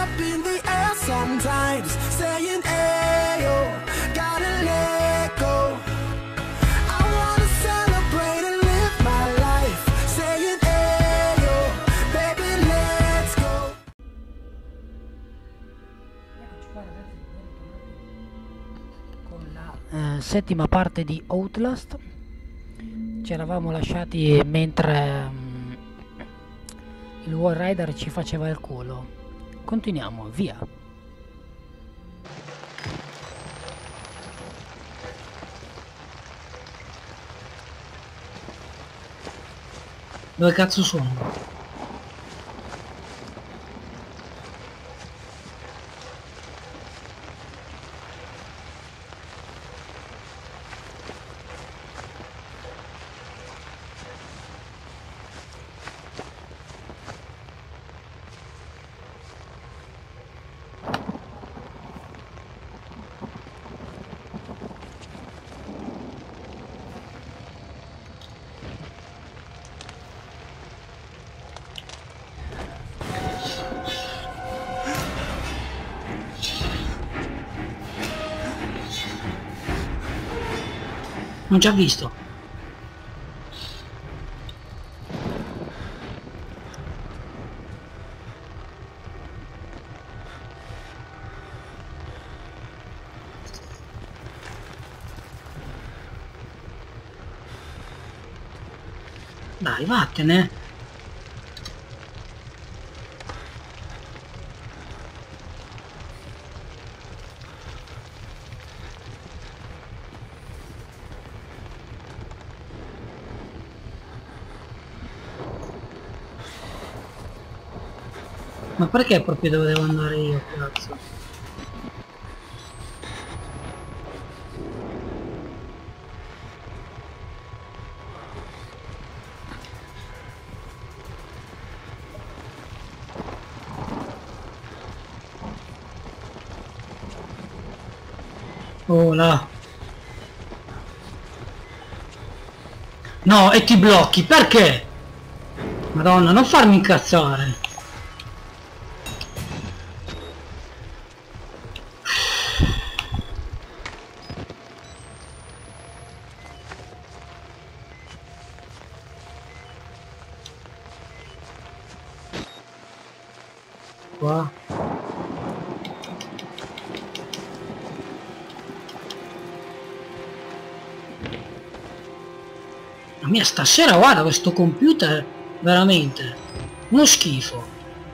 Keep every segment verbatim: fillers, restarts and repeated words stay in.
up in the air sometimes, saying, ayo, gotta let go. I wanna celebrate and live my life, saying, ayo, baby, let's go. Con la eh, settima parte di Outlast. Ci eravamo lasciati mentre um, il Wall Rider ci faceva il culo. Continuiamo, via. Dove cazzo sono? Non ci ha visto. Dai, vattene. Ma perché proprio dove devo andare io, cazzo? Oh là. No, e ti blocchi, perché? Madonna, non farmi incazzare. Qua. La mia stasera, guarda, questo computer veramente uno schifo.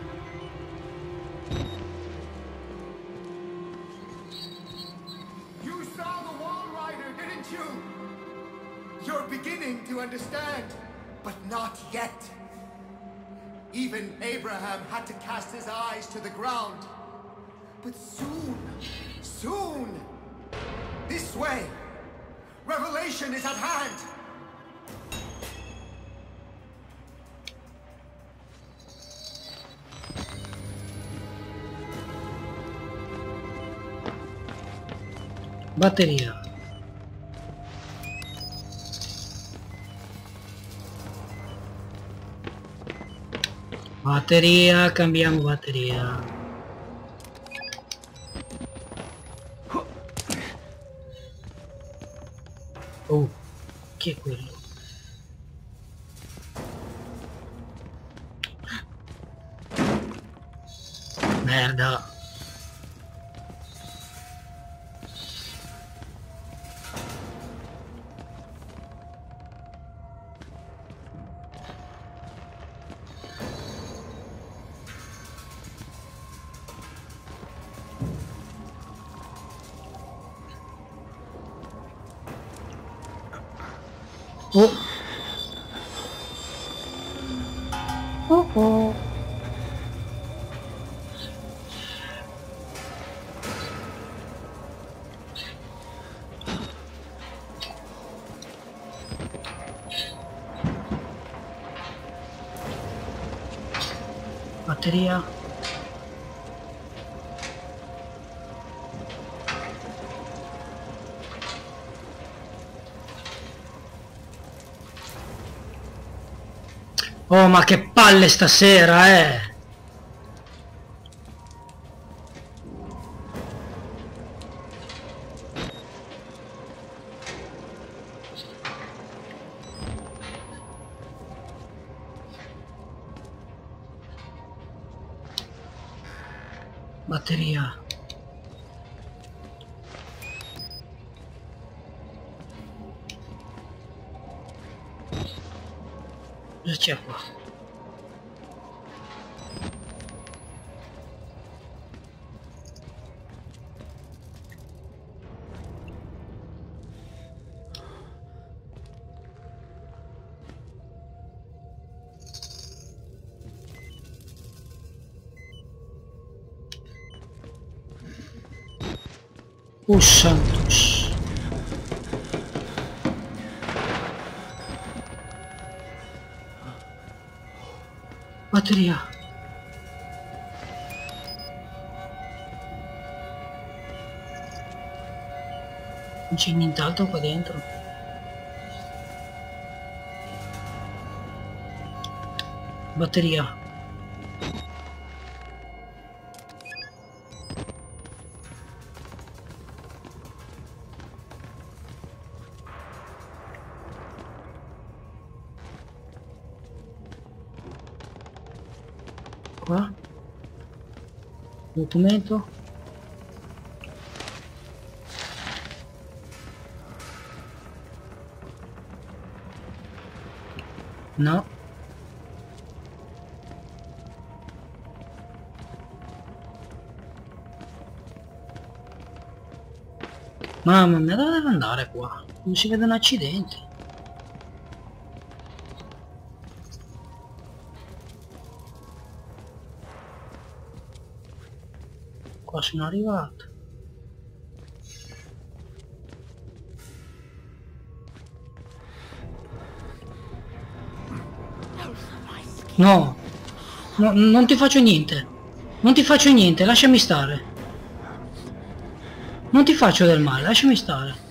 You saw the Wall Rider, didn't you? You're beginning to understand, but not yet. Even Abraham had to cast his eyes to the ground. But soon, soon, this way, revelation is at hand. Batteria. Batteria, cambiamo batteria. Oh, chi è quello? Merda. Oh. Oh oh. Batteria. Oh, ma che palle stasera, eh! Batteria. Cosa c'è qua? Oh santos. Batteria. Non c'è nient'altro qua dentro. Batteria. Qua. Documento. No. Mamma mia, dove devo andare qua? Non si vede un accidente. Qua sono arrivato. No, no, non ti faccio niente. Non ti faccio niente, lasciami stare. Non ti faccio del male, lasciami stare.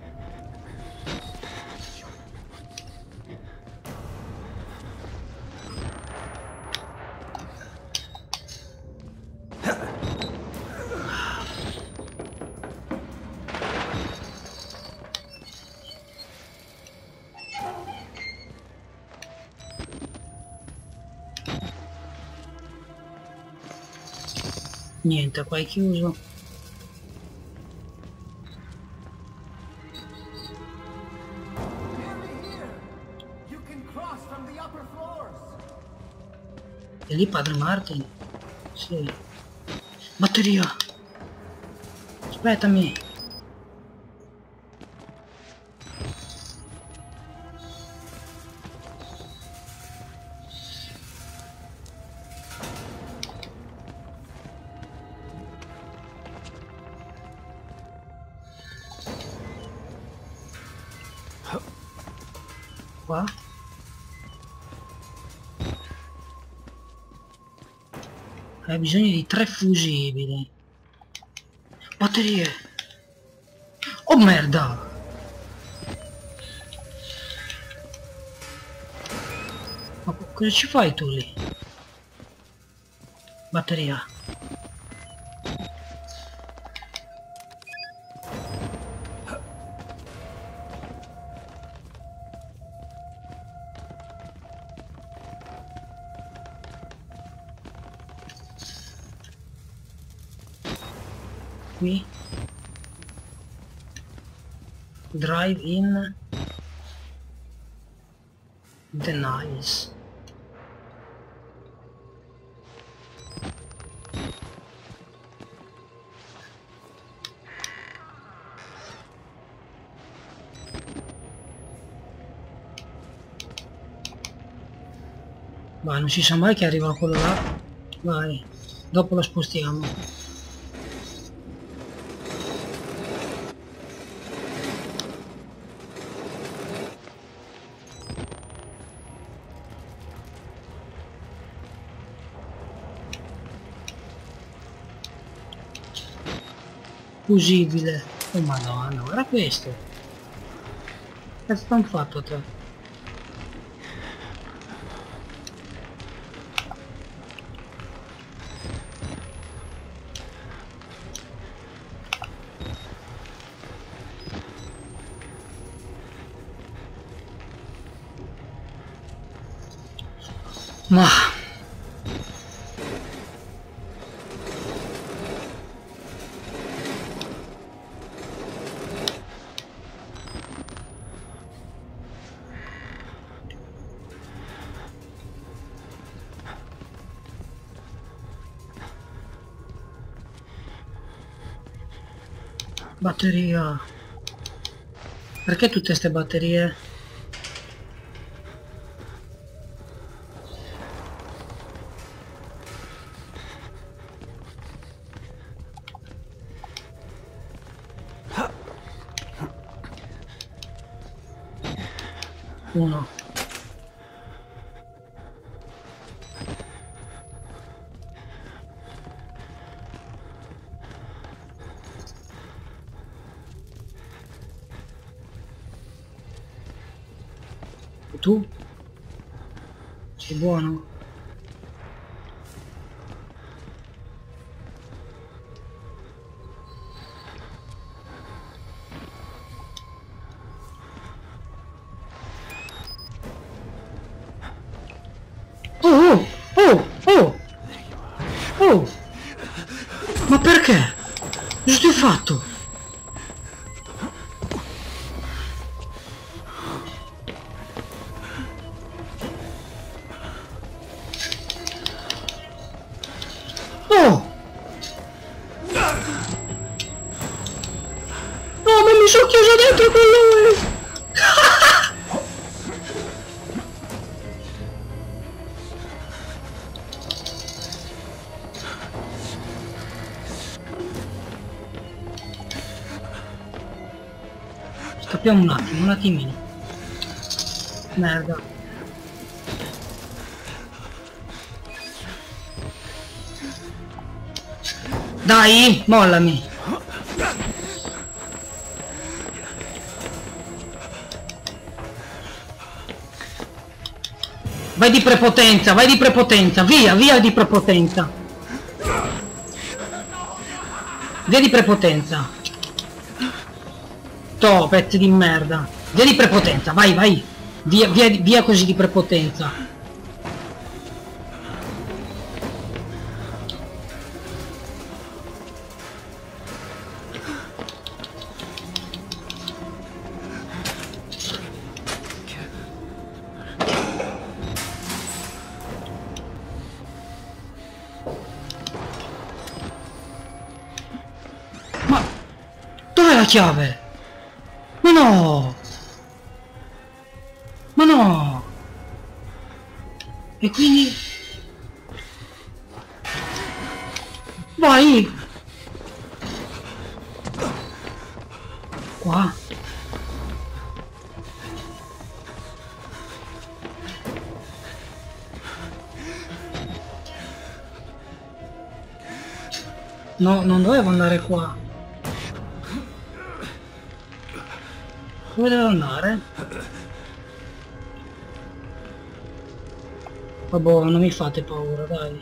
Niente, qua è chiuso. E lì padre Martin? Sì. Batteria! Aspettami! Qua? Hai bisogno di tre fusibili. Batterie. Oh merda. Ma cosa ci fai tu lì? Batteria. Qui drive in denies. Ma non si sa mai che arriva quello là. Vai, dopo lo spostiamo. Fusibile. Oh madonna, guarda questo. Che stanno fatto te? Ma Batteria. Perché tutte ste batterie? Uno. Tu? Sei buono? Oh, oh, oh, oh, oh, ma perché? Cosa ti ho fatto? Oh! No, ma mi sono chiuso dentro con lui! Scappiamo un attimo, un attimino. Merda. Dai, mollami. Vai di prepotenza, vai di prepotenza, via, via di prepotenza. Via di prepotenza. Toh, pezzi di merda. Via di prepotenza, vai, vai. Via, via, via così di prepotenza. Ma dov'è la chiave? Ma no! Ma no! E quindi... Vai! Qua? No, non dovevo andare qua. Dove devo andare? Vabbè, non mi fate paura, dai.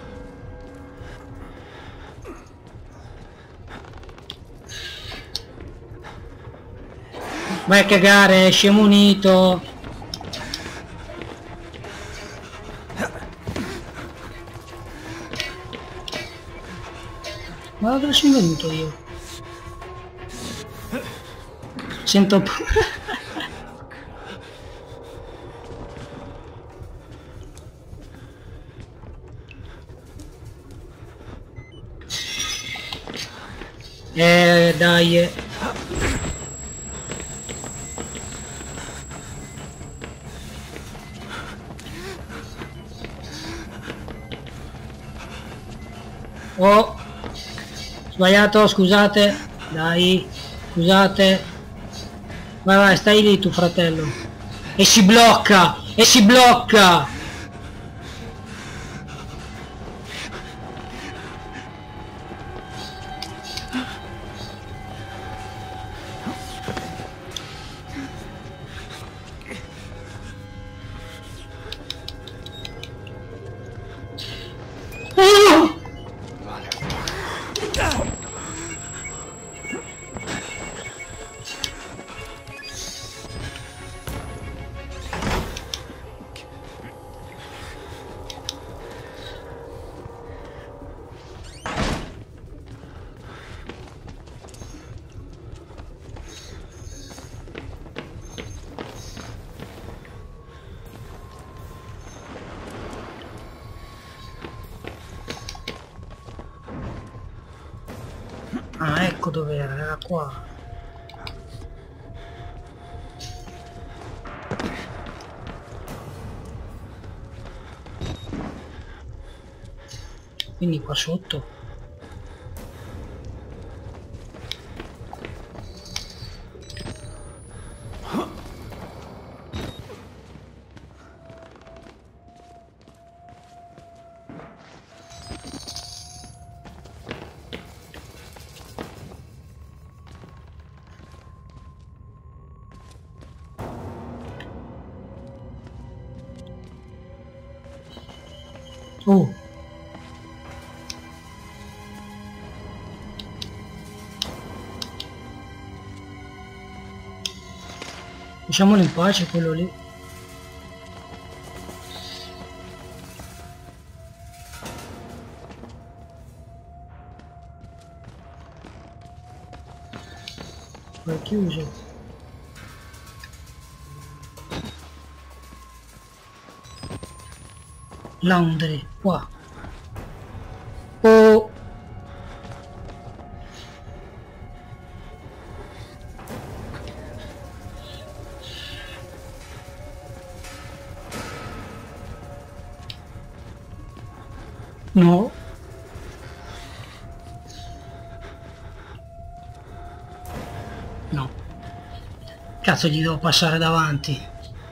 Vai a cagare, scemo unito. Ma dove sono venuto io? Sento paura. Eh, dai. Eh. Oh, sbagliato, scusate. Dai, scusate. Vai, vai, stai lì tu, fratello. E si blocca! E si blocca! Oh! Ah, ecco dov'era, era qua. Quindi qua sotto. Oh. Lasciamolo in pace quello lì. Qua è chiuso. Laundry, qua. Oh. No. No. Cazzo, gli devo passare davanti.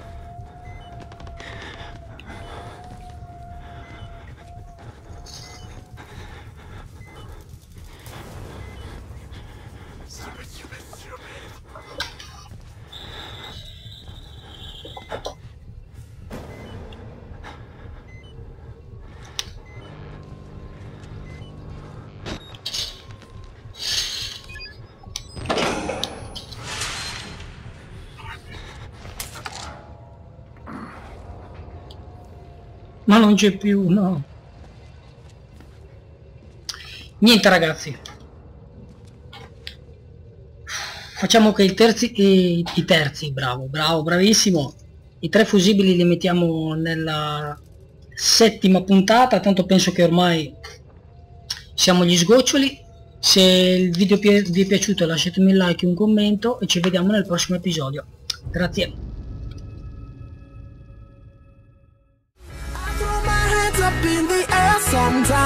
Ma non c'è più, no. Niente ragazzi. Facciamo che il terzi, i, i terzi, bravo, bravo, bravissimo. I tre fusibili li mettiamo nella settima puntata, tanto penso che ormai siamo agli sgoccioli. Se il video vi è piaciuto lasciatemi un like e un commento e ci vediamo nel prossimo episodio. Grazie. Up in the air sometimes.